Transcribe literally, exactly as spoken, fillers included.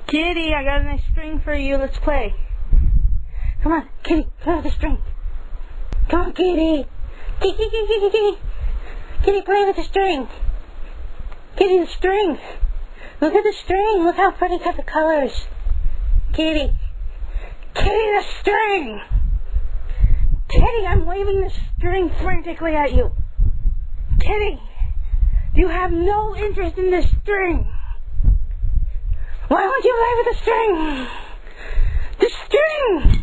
Kitty, I got a nice string for you. Let's play. Come on, Kitty, play with the string. Come on, Kitty. Kitty, kitty, kitty, kitty. Kitty, play with the string. Kitty, the string. Look at the string. Look how pretty got the colors. Kitty. Kitty, the string. Kitty, I'm waving the string frantically at you. Kitty, you have no interest in the string. Why won't you play with the string? The string!